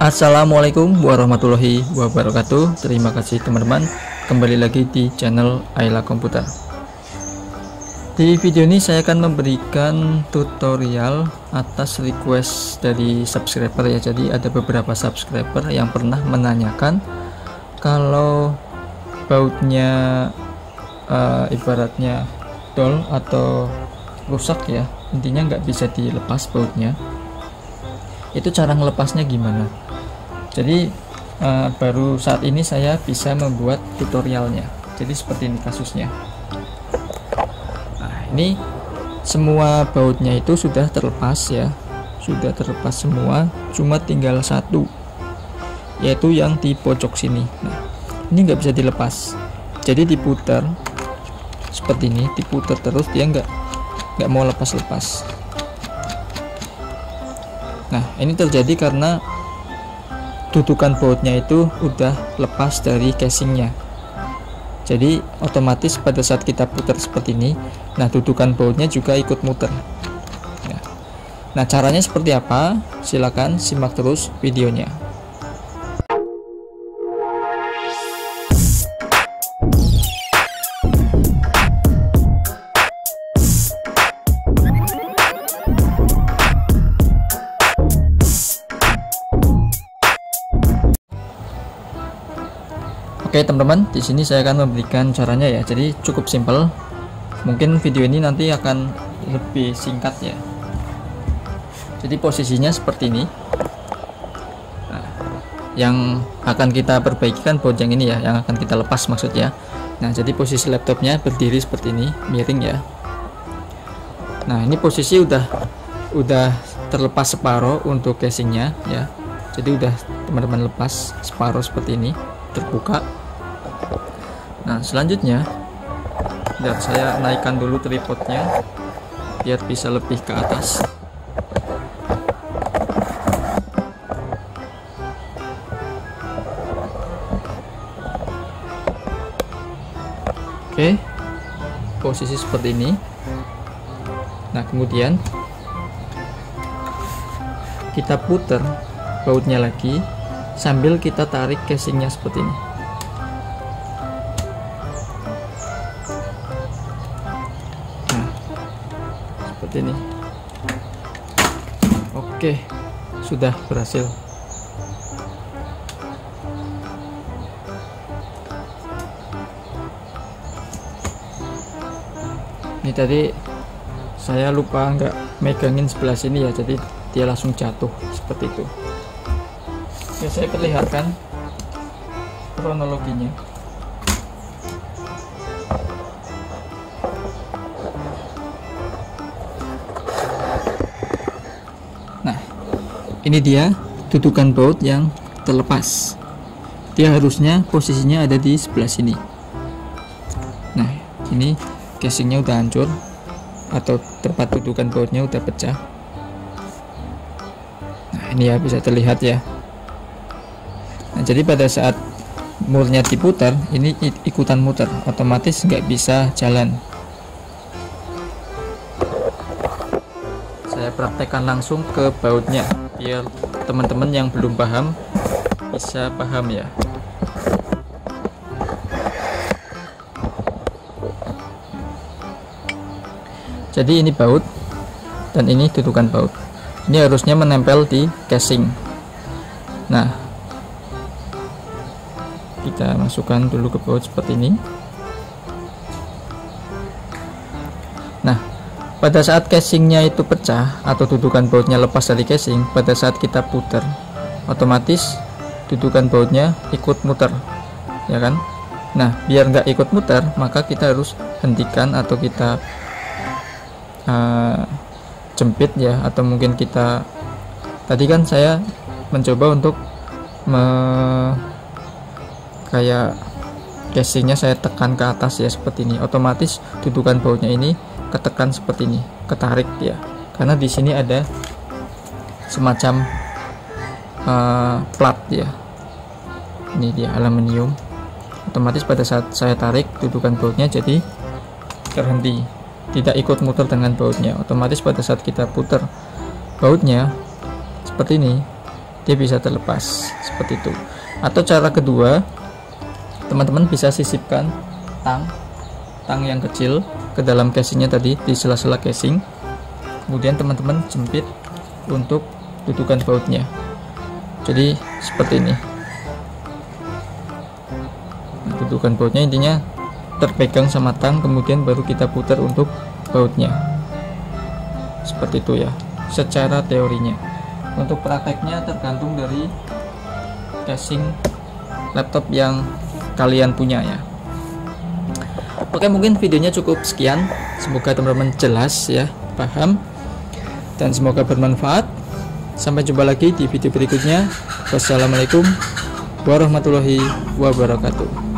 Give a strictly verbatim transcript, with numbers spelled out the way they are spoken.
Assalamualaikum warahmatullahi wabarakatuh. Terima kasih teman-teman, kembali lagi di channel Ayla Komputer. Di video ini saya akan memberikan tutorial atas request dari subscriber ya. Jadi ada beberapa subscriber yang pernah menanyakan kalau bautnya uh, ibaratnya dol atau rusak ya, intinya nggak bisa dilepas bautnya, itu cara ngelepasnya gimana. Jadi uh, baru saat ini saya bisa membuat tutorialnya. Jadi seperti ini kasusnya. Nah, ini semua bautnya itu sudah terlepas ya, sudah terlepas semua, cuma tinggal satu, yaitu yang di pojok sini. Nah, ini nggak bisa dilepas, jadi diputar seperti ini, diputar terus, dia nggak nggak mau lepas-lepas. Nah, ini terjadi karena dudukan bautnya itu udah lepas dari casingnya. Jadi otomatis pada saat kita putar seperti ini, nah dudukan bautnya juga ikut muter. Nah, nah caranya seperti apa? Silakan simak terus videonya. Oke teman-teman, di sini saya akan memberikan caranya ya. Jadi cukup simpel. Mungkin video ini nanti akan lebih singkat ya. Jadi posisinya seperti ini. Nah, yang akan kita perbaiki kan baut yang ini ya, yang akan kita lepas maksudnya. Nah, jadi posisi laptopnya berdiri seperti ini, miring ya. Nah, ini posisi udah udah terlepas separuh untuk casingnya ya. Jadi udah teman-teman lepas separuh seperti ini, terbuka. Nah, selanjutnya biar saya naikkan dulu tripodnya biar bisa lebih ke atas. Oke, posisi seperti ini. Nah, kemudian kita putar bautnya lagi sambil kita tarik casingnya seperti ini. Seperti ini. Oke, sudah berhasil. Ini tadi saya lupa nggak megangin sebelah sini ya, jadi dia langsung jatuh seperti itu. Oke, saya perlihatkan kronologinya. Ini dia dudukan baut yang terlepas. Dia harusnya posisinya ada di sebelah sini. Nah, ini casingnya udah hancur atau tempat dudukan bautnya udah pecah. Nah, ini ya bisa terlihat ya. Nah, jadi pada saat murnya diputar, ini ikutan muter, otomatis nggak bisa jalan. Saya praktekkan langsung ke bautnya biar teman-teman yang belum paham bisa paham ya. Jadi ini baut dan ini dudukan baut. Ini harusnya menempel di casing. Nah, kita masukkan dulu ke baut seperti ini. Nah, pada saat casingnya itu pecah atau dudukan bautnya lepas dari casing, pada saat kita putar, otomatis dudukan bautnya ikut muter, ya kan? Nah, biar nggak ikut muter, maka kita harus hentikan atau kita uh, jepit ya, atau mungkin kita tadi kan saya mencoba untuk me, kayak casingnya saya tekan ke atas ya seperti ini, otomatis dudukan bautnya ini ketekan seperti ini, ketarik ya, karena di sini ada semacam uh, plat ya. Ini dia aluminium. Otomatis pada saat saya tarik dudukan bautnya jadi terhenti, tidak ikut muter dengan bautnya. Otomatis pada saat kita putar bautnya seperti ini, dia bisa terlepas seperti itu. Atau cara kedua, teman-teman bisa sisipkan tang tang yang kecil ke dalam casingnya tadi, di sela-sela casing, kemudian teman-teman jepit untuk dudukan bautnya. Jadi seperti ini. Nah, dudukan bautnya intinya terpegang sama tang, kemudian baru kita putar untuk bautnya. Seperti itu ya, secara teorinya. Untuk prakteknya tergantung dari casing laptop yang kalian punya ya. Oke, mungkin videonya cukup sekian. Semoga teman-teman jelas ya, paham, dan semoga bermanfaat. Sampai jumpa lagi di video berikutnya. Wassalamualaikum warahmatullahi wabarakatuh.